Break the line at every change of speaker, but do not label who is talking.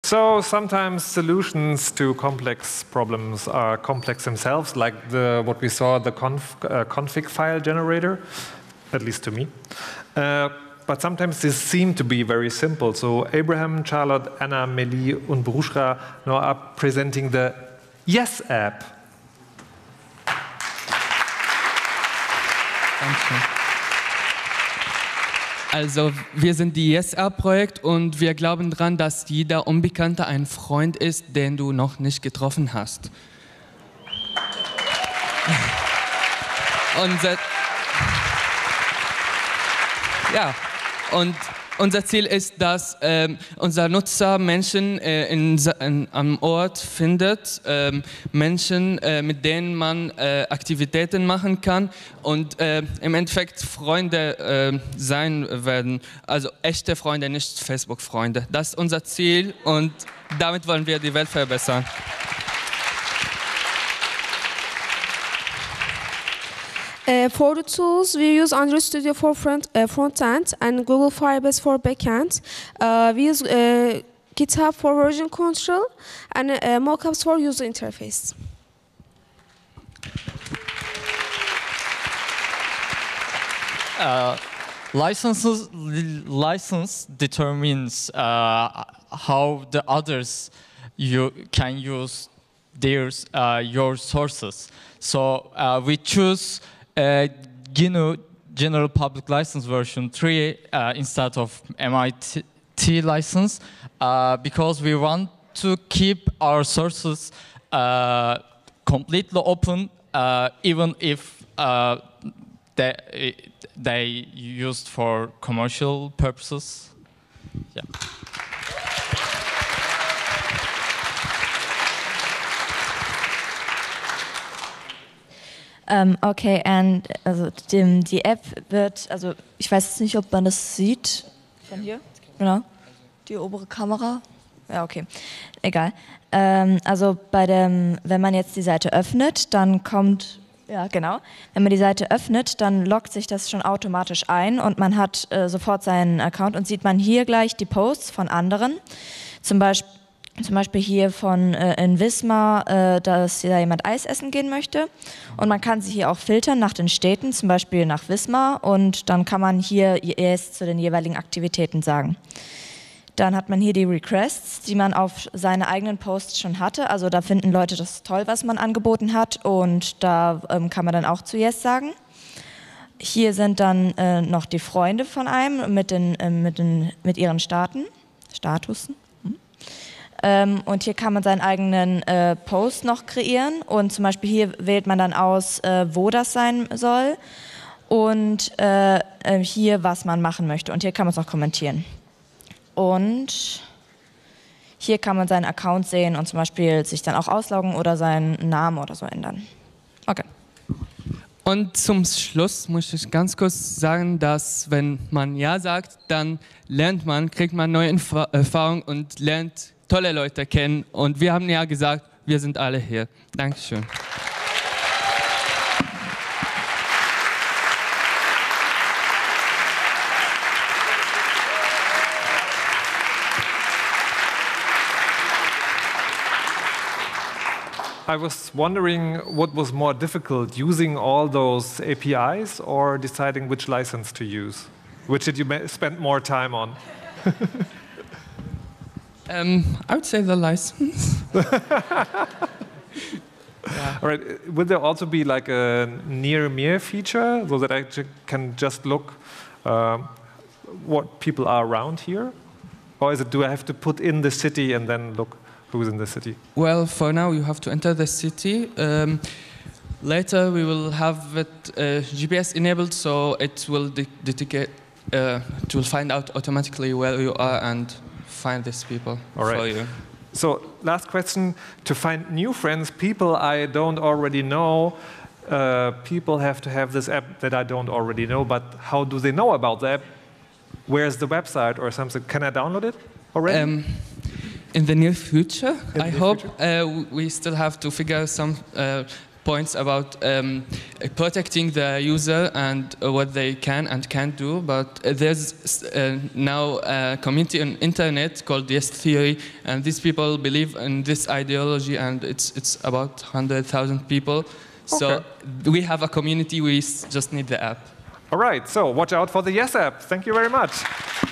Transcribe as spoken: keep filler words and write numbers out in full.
So sometimes solutions to complex problems are complex themselves, like the, what we saw, the conf, uh, config file generator, at least to me. Uh, but sometimes these seem to be very simple. So Abraham, Charlotte, Anna, Meli, and Bushra now are presenting the Yes app.
Danke. Also wir sind die Yes-App-Projekt und wir glauben daran, dass jeder Unbekannte ein Freund ist, den du noch nicht getroffen hast. Unser, ja, und unser Ziel ist, dass ähm, unser Nutzer Menschen äh, in, in, am Ort findet, ähm, Menschen, äh, mit denen man äh, Aktivitäten machen kann und äh, im Endeffekt Freunde äh, sein werden, also echte Freunde, nicht Facebook-Freunde. Das ist unser Ziel und damit wollen wir die Welt verbessern.
Uh, for the tools, we use Android Studio for front, uh, front-end and Google Firebase for back-end. Uh, we use uh, GitHub for version control and uh, mockups for user interface.
Uh, licenses, license determines uh, how the others you can use their, uh, your sources. So uh, we choose Uh, G N U General Public License version three uh, instead of M I T license uh, because we want to keep our sources uh, completely open uh, even if uh, they, they used for commercial purposes. Yeah.
Um, okay, and also die, die App wird, also ich weiß jetzt nicht, ob man das sieht. Von hier? Genau. Die obere Kamera. Ja, okay. Egal. Ähm, also bei dem, wenn man jetzt die Seite öffnet, dann kommt, ja genau, wenn man die Seite öffnet, dann loggt sich das schon automatisch ein und man hat äh, sofort seinen Account und sieht man hier gleich die Posts von anderen. Zum Beispiel Zum Beispiel hier von äh, in Wismar, äh, dass da jemand Eis essen gehen möchte. Und man kann sie hier auch filtern nach den Städten, zum Beispiel nach Wismar. Und dann kann man hier Yes zu den jeweiligen Aktivitäten sagen. Dann hat man hier die Requests, die man auf seine eigenen Posts schon hatte. Also da finden Leute das toll, was man angeboten hat. Und da ähm, kann man dann auch zu Yes sagen. Hier sind dann äh, noch die Freunde von einem mit, den, äh, mit, den, mit ihren Staaten, Statusen. Ähm, und hier kann man seinen eigenen äh, Post noch kreieren und zum Beispiel hier wählt man dann aus, äh, wo das sein soll und äh, äh, hier, was man machen möchte. Und hier kann man es auch kommentieren. Und hier kann man seinen Account sehen und zum Beispiel sich dann auch ausloggen oder seinen Namen oder so ändern. Okay.
Und zum Schluss muss ich ganz kurz sagen, dass wenn man Ja sagt, dann lernt man, kriegt man neue Info- Erfahrung und lernt tolle Leute kennen. Und wir haben ja gesagt, wir sind alle hier. Dankeschön.
I was wondering what was more difficult, using all those A P Is or deciding which license to use? Which did you spend more time on?
um, I would say the license.
Yeah. All right. Will there also be like a near me feature so that I can just look uh, what people are around here? Or is it, do I have to put in the city and then look who's in the city?
Well, for now you have to enter the city. Um, later we will have it uh, G P S enabled, so it will de detect, uh, it will find out automatically where you are and find these people
All right.
for you.
So last question, to find new friends, people I don't already know, uh, people have to have this app that I don't already know, but how do they know about the app? Where's the website or something? Can I download it already?
Um, in the near future,
In
I
the
hope.
future?
Uh, we still have to figure some uh, points about um, protecting the user and uh, what they can and can't do. But uh, there's uh, now a community on internet called Yes Theory, and these people believe in this ideology, and it's it's about one hundred thousand people. So
Okay.
we have a community. We s- just need the app.
All right, so watch out for the Yes app. Thank you very much.